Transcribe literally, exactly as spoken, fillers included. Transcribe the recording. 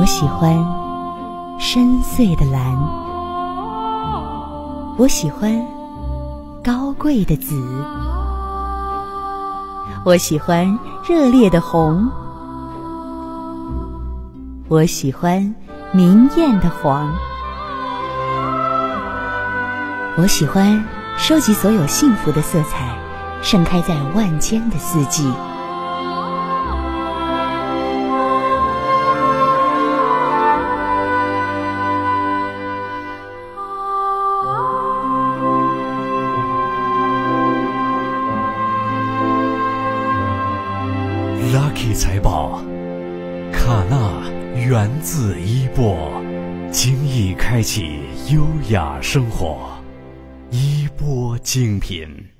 喜欢深邃的蓝，我喜欢高贵的紫，我喜欢热烈的红，我喜欢明艳的黄，我喜欢收集所有幸福的色彩，盛开在万间的四季。 Lucky 财宝，卡纳源自衣钵，轻易开启优雅生活，衣钵精品。